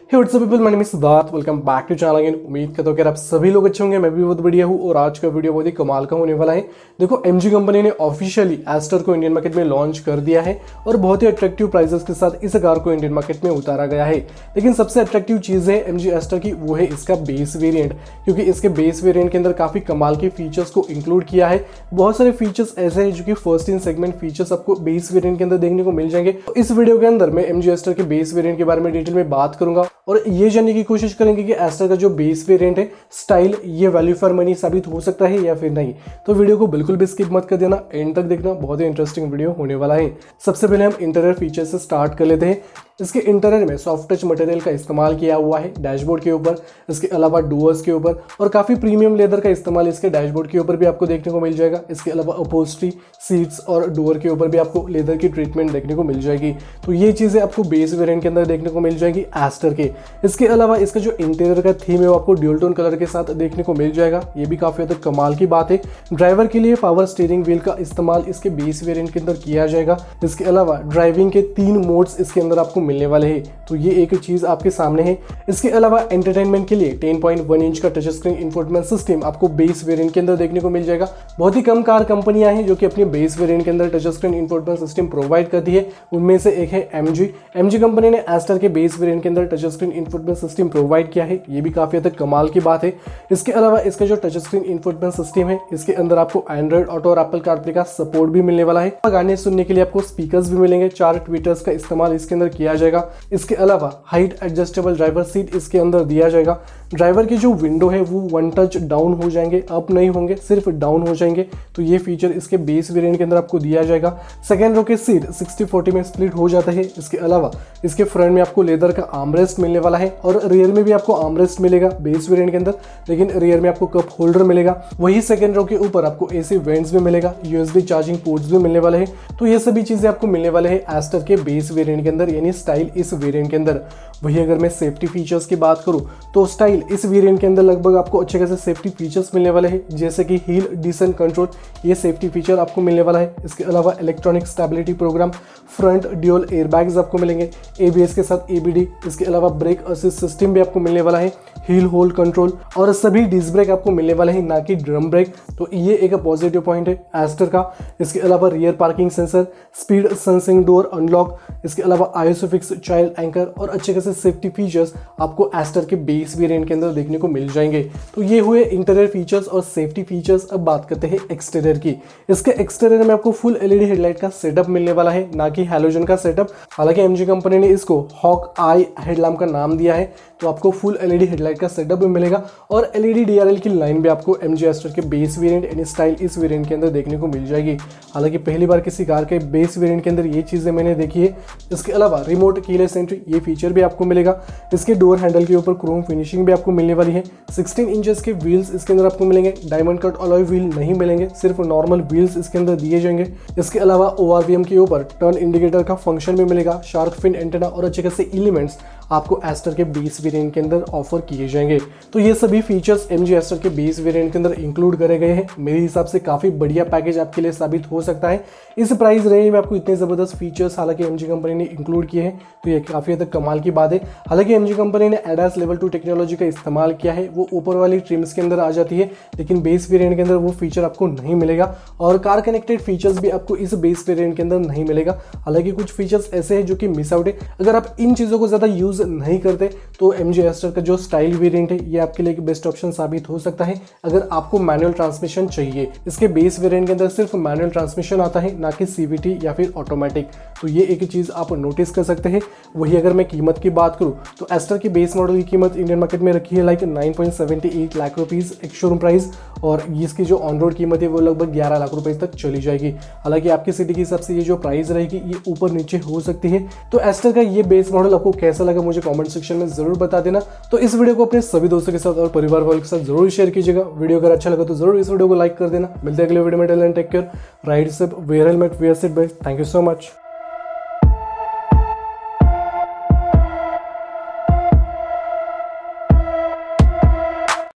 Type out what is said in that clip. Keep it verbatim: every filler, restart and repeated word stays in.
Hey what's up people, my name is Siddharth. Welcome back to channel again. उम्मीद करता हूं कि आप सभी लोग अच्छे होंगे। मैं भी बहुत बढ़िया हूं और आज का वीडियो बहुत ही कमाल का होने वाला है। देखो, एमजी कंपनी ने ऑफिशियली एस्टर को इंडियन मार्केट में लॉन्च कर दिया है और बहुत ही अट्रैक्टिव प्राइसेस के साथ इस कार को इंडियन मार्केट में उतारा गया है। लेकिन सबसे अट्रैक्टिव चीज है एमजी एस्टर की, वो है इसका बेस वेरिएंट, क्योंकि इसके बेस वेरिएंट के अंदर काफी कमाल के फीचर्स को इंक्लूड किया है। बहुत सारे फीचर्स ऐसे हैं जो कि फर्स्ट इन सेगमेंट फीचर्स आपको बेस वेरिएंट के अंदर देखने को मिल जाएंगे। तो इस वीडियो के अंदर मैं एमजी एस्टर के बेस वेरिएंट के बारे में डिटेल में बात करूंगा और ये जानने की कोशिश करेंगे कि एस्टर का जो बेस वेरिएंट है स्टाइल, ये वैल्यू फॉर मनी साबित हो सकता है या फिर नहीं। तो वीडियो को बिल्कुल भी स्किप मत कर देना, एंड तक देखना, बहुत ही इंटरेस्टिंग वीडियो होने वाला है। सबसे पहले हम इंटीरियर फीचर से स्टार्ट कर लेते हैं। इसके इंटीरियर में सॉफ्ट टच मटेरियल का इस्तेमाल किया हुआ है डैशबोर्ड के ऊपर, इसके अलावा डोर्स के ऊपर, और काफी प्रीमियम लेदर का इस्तेमाल इसके डैशबोर्ड के ऊपर भी आपको देखने को मिल जाएगा। इसके अलावा अपहोल्स्ट्री, सीट्स और डोर के ऊपर भी आपको लेदर की ट्रीटमेंट देखने को मिल जाएगी। तो ये चीजें आपको बेस वेरिएंट के अंदर देखने को मिल जाएगी एस्टर के। इसके अलावा इसका जो इंटीरियर का थीम है वो आपको ड्यूल टोन कलर के साथ देखने को मिल जाएगा। ये भी काफी हद तक कमाल की बात है। ड्राइवर के लिए पावर स्टीयरिंग व्हील का इस्तेमाल इसके बेस वेरिएंट के अंदर किया जाएगा। इसके अलावा ड्राइविंग के तीन मोड्स इसके अंदर आपको मिलने वाले हैं, तो ये एक चीज आपके सामने है। इसके अलावा एंटरटेनमेंट के लिए टेन पॉइंट वन इंच का टच स्क्रीन इंफोटेनमेंट सिस्टम आपको बेस वेरिएंट के अंदर देखने को मिल जाएगा। बहुत ही कम कार कंपनियां हैं जो कि अपने बेस वेरिएंट के अंदर touch screen infotainment system provide करती है। उनमें से एक है एमजी। एमजी कंपनी ने एस्टर के बेस वेरिएंट के अंदर touch screen infotainment system provide किया है। ये भी काफी हद तक कमाल की बात है। इसके अलावा इसका जो टच स्क्रीन इंफोटेनमेंट सिस्टम है, इसके अंदर आपको एंड्रॉइड ऑटो और एप्पल कारप्ले का सपोर्ट भी मिलने वाला है। गाने सुनने के लिए आपको स्पीकर्स भी मिलेंगे। चार ट्विटर्स का इस्तेमाल इसके अंदर किया जाएगा। इसके अलावा हाइट एडजस्टेबल ड्राइवर सीट इसके अंदर दिया जाएगा। ड्राइवर की जो विंडो है वो वन टच डाउन हो जाएंगे, अप नहीं होंगे, सिर्फ डाउन हो जाएंगे। तो ये फीचर इसके बेस वेरिएंट के अंदर आपको दिया जाएगा। सेकेंड रो के सीट सिक्सटी फोर्टी में स्प्लिट हो जाता है। इसके अलावा इसके फ्रंट में आपको लेदर का आर्मरेस्ट मिलने वाला है और रियर में भी आपको आर्मरेस्ट मिलेगा बेस वेरिएंट के अंदर, लेकिन रियर में आपको कप होल्डर मिलेगा। वही सेकेंड रो के ऊपर आपको एसी वेंट्स भी मिलेगा, यूएसबी चार्जिंग पोर्ट्स भी मिलने वाले हैं। तो ये सभी चीजें आपको मिलने वाले हैं एस्टर के बेस वेरिएंट के अंदर, यानी स्टाइल इस वेरिएंट के अंदर। वही अगर मैं सेफ्टी फीचर्स की बात करूं तो स्टाइल इस वेरिएंट के अंदर लगभग आपको अच्छे खासे सेफ्टी फीचर्स मिलने वाले हैं, जैसे कि हील डिसेंट कंट्रोल, ये सेफ्टी फीचर आपको मिलने वाला है। इसके अलावा electronic stability program, front dual airbags आपको मिलेंगे एबीएस के साथ एबीडी। इसके अलावा ब्रेक असिस्ट सिस्टम भी आपको मिलने वाला है, हील होल्ड कंट्रोल, और सभी डिस्क ब्रेक आपको मिलने वाले हैं, ना कि ड्रम ब्रेक। तो ये एक पॉजिटिव पॉइंट है एस्टर का। इसके अलावा rear parking sensor, speed sensing door unlock, इसके अलावा आइसोफिक्स चाइल्ड एंकर और अच्छे खासे सेफ्टी फीचर्स आपको एस्टर के बेस वेरिएंट के अंदर देखने को मिल जाएंगे। तो ये हुए इंटीरियर फीचर्स और सेफ्टी फीचर्स। अब बात करते हैं एक्सटीरियर की। इसके एक्सटीरियर में आपको फुल एलईडी हेडलाइट का सेटअप मिलने वाला है, ना कि हैलोजन का सेटअप। हालांकि एमजी कंपनी ने इसको हॉक आई हेडलैम्प का नाम दिया है, तो आपको फुल एलईडी हेडलाइट का सेटअप भी मिलेगा और एलईडी डीआरएल की लाइन भी आपको एमजी एस्टर के बेस वेरिएंट यानी स्टाइल इस वेरिएंट के अंदर देखने को मिल जाएगी। हालांकि पहली बार किसी कार के बेस वेरिएंट के अंदर ये चीजें मैंने देखी है। इसके अलावा रिमोट कीलेस एंट्री, ये फीचर भी आपको मिलेगा। इसके डोर हैंडल के ऊपर क्रोम फिनिशिंग भी आपको मिलने वाली है। सिक्सटीन इंचेस के व्हील्स इसके अंदर आपको मिलेंगे। डायमंड कट अलॉय व्हील नहीं मिलेंगे, सिर्फ नॉर्मल व्हील्स इसके अंदर दिए जाएंगे। इसके अलावा ओआरवीएम के ऊपर टर्न इंडिकेटर का फंक्शन भी मिलेगा। शार्क फिन एंटेना और अच्छे खासे एलिमेंट्स आपको एस्टर के बेस वेरिएंट के अंदर ऑफर किए जाएंगे। तो ये सभी फीचर्स एमजी एस्टर के बेस वेरिएंट के अंदर इंक्लूड करे गए हैं। मेरे हिसाब से काफी बढ़िया पैकेज आपके लिए साबित हो सकता है। इस प्राइस रेंज में आपको इतने जबरदस्त फीचर्स हालांकि एमजी कंपनी ने इंक्लूड किए हैं, तो ये काफी हद तक कमाल की बात है। हालांकि एमजी कंपनी ने एडास लेवल टू टेक्नोलॉजी का इस्तेमाल किया है, वो ऊपर वाली ट्रिम्स के अंदर आ जाती है, लेकिन बेस वेरिएंट के अंदर वो फीचर आपको नहीं मिलेगा। और कार कनेक्टेड फीचर्स भी आपको इस बेस वेरिएंट के अंदर नहीं मिलेगा। हालांकि कुछ फीचर्स ऐसे हैं जो कि मिस आउट है। अगर आप इन चीजों को ज्यादा यूज नहीं करते तो एमजी एस्टर का जो स्टाइल वेरिएंट है ये आपके लिए एक बेस्ट ऑप्शन साबित हो सकता है। अगर आपको मैनुअल ट्रांसमिशन चाहिए, इसके बेस वेरिएंट के अंदर सिर्फ मैनुअल ट्रांसमिशन आता है, ना कि सीवीटी या फिर ऑटोमेटिक। तो ये एक चीज आप नोटिस कर सकते हैं। वही अगर मैं कीमत की बात करूं तो एस्टर की बेस मॉडल की कीमत इंडियन मार्केट में रखी है like nine point seven eight lakh rupees ex showroom price, और इसकी जो ऑन रोड कीमत है वो लगभग ग्यारह लाख रुपए तक चली जाएगी। हालांकि आपकी सिटी के हिसाब से ये जो प्राइस रहेगी ये ऊपर नीचे हो सकती है। तो एस्टर का ये बेस मॉडल आपको कैसा लगा मुझे कमेंट सेक्शन में जरूर बता देना। तो इस वीडियो को अपने सभी दोस्तों के साथ और परिवार वालों के साथ जरूर शेयर कीजिएगा। वीडियो अगर अच्छा लगा तो जरूर इस वीडियो को लाइक कर देना। मिलते हैं अगले वीडियो में। Take care, ride safe, wear helmet, wear seat belt. Thank you so much.